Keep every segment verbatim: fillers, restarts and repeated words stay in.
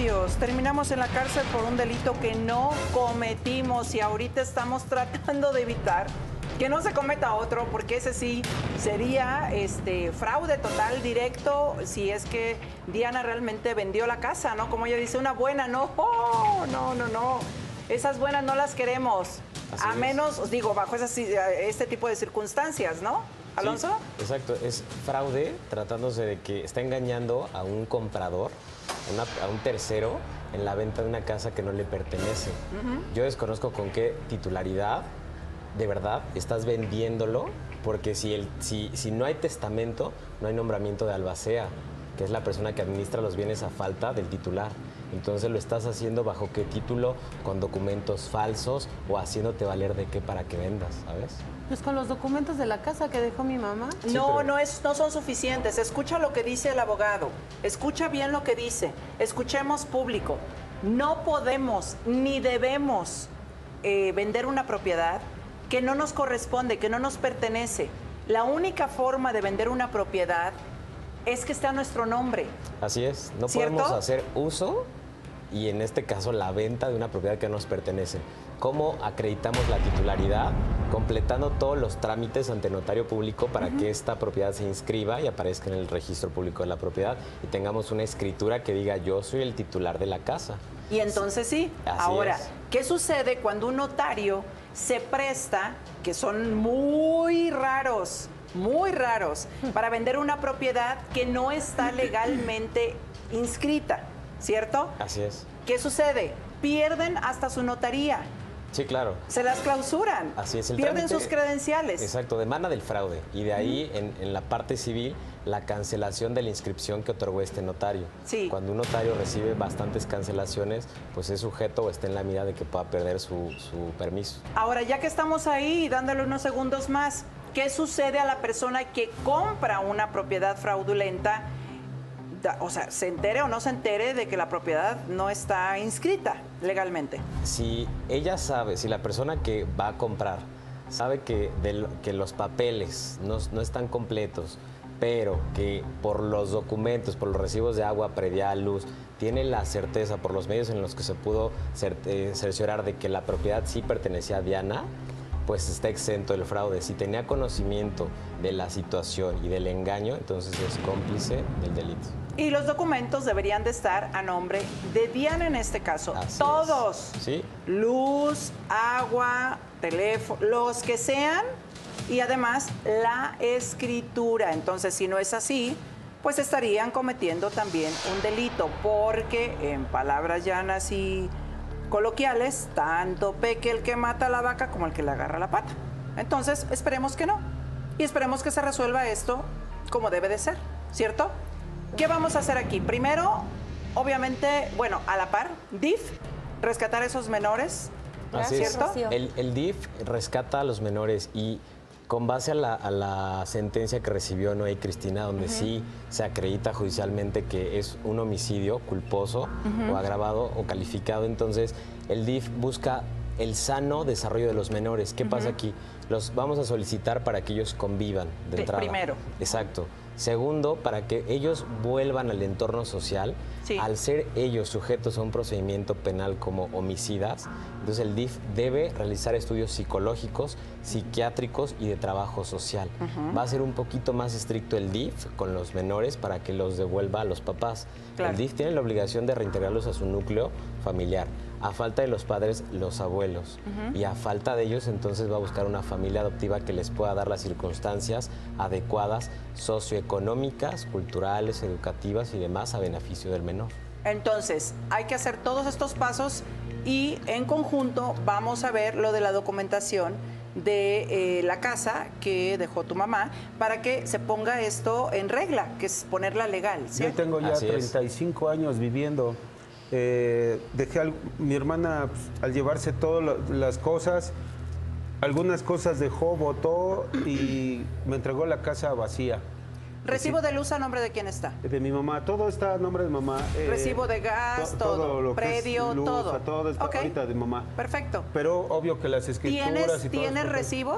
Dios, terminamos en la cárcel por un delito que no cometimos y ahorita estamos tratando de evitar que no se cometa otro, porque ese sí sería este fraude total directo si es que Diana realmente vendió la casa, ¿no? Como ella dice, una buena, no, oh, no, no, no. Esas buenas no las queremos, Así a es. menos, os digo, bajo esas, este tipo de circunstancias, ¿no? ¿Alonso? Sí, exacto, es fraude tratándose de que está engañando a un comprador, una, a un tercero, en la venta de una casa que no le pertenece. Uh-huh. Yo desconozco con qué titularidad, de verdad, estás vendiéndolo, porque si, el, si, si no hay testamento, no hay nombramiento de albacea, que es la persona que administra los bienes a falta del titular. Entonces lo estás haciendo bajo qué título, con documentos falsos o haciéndote valer de qué para que vendas, ¿sabes? Pues con los documentos de la casa que dejó mi mamá. Sí, no, pero... no, es, no son suficientes. Escucha lo que dice el abogado. Escucha bien lo que dice. Escuchemos público. No podemos ni debemos eh, vender una propiedad que no nos corresponde, que no nos pertenece. La única forma de vender una propiedad es que esté a nuestro nombre. Así es. No ¿Cierto? podemos hacer uso y en este caso la venta de una propiedad que no nos pertenece. ¿Cómo acreditamos la titularidad? Completando todos los trámites ante notario público para uh-huh. que esta propiedad se inscriba y aparezca en el registro público de la propiedad y tengamos una escritura que diga yo soy el titular de la casa. Y entonces sí. Así Ahora, es. ¿qué sucede cuando un notario se presta, que son muy raros, muy raros, para vender una propiedad que no está legalmente inscrita, ¿cierto? Así es. ¿Qué sucede? Pierden hasta su notaría. Sí, claro. Se las clausuran. Así es. El Pierden trámite, sus credenciales. Exacto, demanda del fraude. Y de ahí, uh-huh. en, en la parte civil, la cancelación de la inscripción que otorgó este notario. Sí. Cuando un notario recibe bastantes cancelaciones, pues es sujeto o está en la mira de que pueda perder su, su permiso. Ahora, ya que estamos ahí, dándole unos segundos más, ¿qué sucede a la persona que compra una propiedad fraudulenta? O sea, se entere o no se entere de que la propiedad no está inscrita legalmente. Si ella sabe, si la persona que va a comprar sabe que, de, que los papeles no, no están completos, pero que por los documentos, por los recibos de agua, predial, luz, tiene la certeza por los medios en los que se pudo cer eh, cerciorar de que la propiedad sí pertenecía a Diana, pues está exento del fraude. Si tenía conocimiento de la situación y del engaño, entonces es cómplice del delito. Y los documentos deberían de estar a nombre de Diana en este caso. Así Todos. Es. ¿Sí? Luz, agua, teléfono, los que sean. Y además la escritura. Entonces, si no es así, pues estarían cometiendo también un delito. Porque, en palabras llanas y coloquiales, tanto peque el que mata a la vaca como el que le agarra la pata. Entonces, esperemos que no. Y esperemos que se resuelva esto como debe de ser, ¿cierto? ¿Qué vamos a hacer aquí? Primero, obviamente, bueno, a la par, D I F, rescatar a esos menores, Así ¿cierto? Es. El, el D I F rescata a los menores y con base a la, a la sentencia que recibió Noé y Cristina, donde uh-huh. sí se acredita judicialmente que es un homicidio culposo uh-huh. o agravado o calificado, entonces el D I F busca el sano desarrollo de los menores. ¿Qué uh-huh. pasa aquí? Los vamos a solicitar para que ellos convivan de, de entrada. Primero. Exacto. Segundo, para que ellos vuelvan al entorno social, sí. al ser ellos sujetos a un procedimiento penal como homicidas, entonces el D I F debe realizar estudios psicológicos, psiquiátricos y de trabajo social. Uh-huh. Va a ser un poquito más estricto el D I F con los menores para que los devuelva a los papás. Claro. El D I F tiene la obligación de reintegrarlos a su núcleo familiar. A falta de los padres, los abuelos. Uh-huh. Y a falta de ellos, entonces va a buscar una familia adoptiva que les pueda dar las circunstancias adecuadas, socioeconómicas, culturales, educativas y demás a beneficio del menor. Entonces, hay que hacer todos estos pasos y en conjunto vamos a ver lo de la documentación de eh, la casa que dejó tu mamá para que se ponga esto en regla, que es ponerla legal, ¿sí? Yo tengo ya Así treinta y cinco es. años viviendo. Eh, dejé a mi hermana pues, al llevarse todas las cosas, algunas cosas dejó, botó y me entregó la casa vacía. ¿Recibo de luz a nombre de quién está? De mi mamá, todo está a nombre de mamá. Eh, ¿Recibo de gas, to, todo, todo lo predio, es luz, todo? Todo está okay. ahorita de mamá. Perfecto. Pero obvio que las escrituras ¿Tienes, y todo ¿tienes recibos?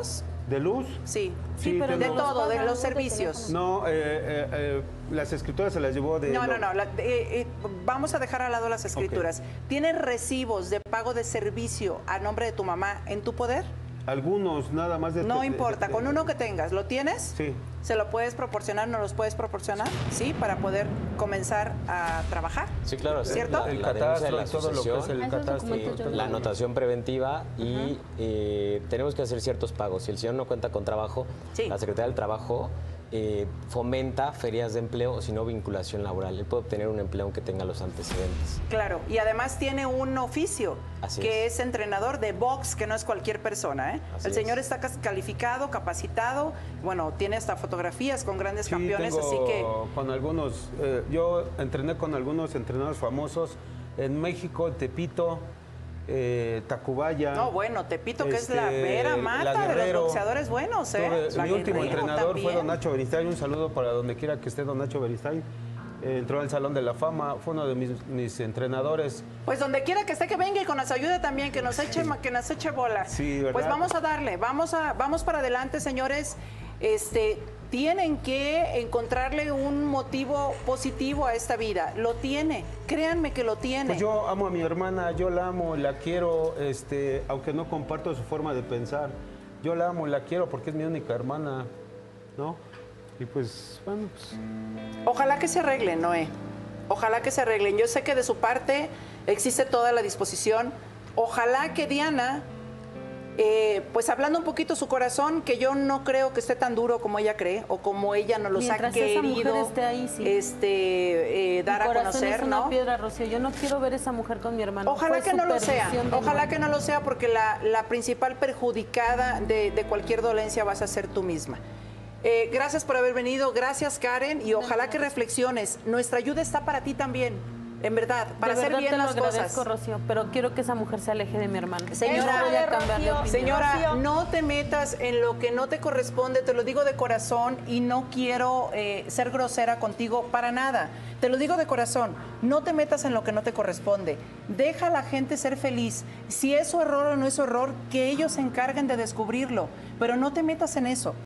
¿De luz? Sí, Sí, sí, pero de tengo. todo, de los servicios. No, eh, eh, eh, las escrituras se las llevó de... No, lo- no, no. la- eh, eh, vamos a dejar al lado las escrituras. ¿Tienes recibos de pago de servicio a nombre de tu mamá en tu poder? Algunos, nada más de... No de- importa, de- con uno que tengas, ¿lo tienes? Sí. ¿Se lo puedes proporcionar? ¿No los puedes proporcionar? Sí, para poder comenzar a trabajar. Sí, claro. ¿Cierto? La, El la denuncia de catastro la y todo lo que es el asociación, Esos catastro. documentos yo todo no- la lo- anotación preventiva y eh, tenemos que hacer ciertos pagos. Si el señor no cuenta con trabajo, Sí. la Secretaría del Trabajo eh, fomenta ferias de empleo o si no vinculación laboral. Él puede obtener un empleo aunque tenga los antecedentes. Claro, y además tiene un oficio, Así que es. es. entrenador de box, que no es cualquier persona. ¿eh? Así El señor es. está cas- calificado, capacitado, bueno, tiene hasta fotografías con grandes Sí, campeones, tengo así que... con algunos, eh, yo entrené con algunos entrenadores famosos en México, Tepito, eh, Tacubaya. No, bueno, Tepito, que es la este, vera la mata de los Guerrero. boxeadores buenos, ¿eh? Tuve- La mi último Guerrero entrenador también. fue don Nacho Beristain. Un saludo para donde quiera que esté don Nacho Beristain. Eh, entró al Salón de la Fama, fue uno de mis, mis entrenadores. Pues donde quiera que esté, que venga y con nos ayude también, que nos eche, que nos eche bola. Sí, ¿verdad? Pues vamos a darle, vamos a, vamos para adelante, señores. Este, tienen que encontrarle un motivo positivo a esta vida. Lo tiene, créanme que lo tiene. Pues yo amo a mi hermana, yo la amo, la quiero, este, aunque no comparto su forma de pensar. Yo la amo, la quiero porque es mi única hermana, ¿no? Y pues, bueno, pues... Ojalá que se arreglen, Noé. Ojalá que se arreglen. Yo sé que de su parte existe toda la disposición. Ojalá que Diana, eh, pues hablando un poquito su corazón, que yo no creo que esté tan duro como ella cree o como ella nos los Mientras ha esa querido mujer esté ahí, sí. este, eh, dar Mi a corazón conocer, es una ¿no? piedra, Rocío. Yo no quiero ver esa mujer con mi hermano. Ojalá Fue que no lo sea, supervisión de ojalá mi- que no lo sea, porque la, la principal perjudicada de, de cualquier dolencia vas a ser tú misma. Eh, gracias por haber venido, gracias Karen, y ojalá que reflexiones. Nuestra ayuda está para ti también, en verdad, para De hacer verdad bien te lo las agradezco, cosas. Rocío, pero quiero que esa mujer se aleje de mi hermano. Señora, no voy a cambiar de opinión. Señora, Rocío. no te metas en lo que no te corresponde, te lo digo de corazón y no quiero eh, ser grosera contigo para nada. Te lo digo de corazón, no te metas en lo que no te corresponde. Deja a la gente ser feliz. Si es su error o no es su error, que ellos se encarguen de descubrirlo, pero no te metas en eso.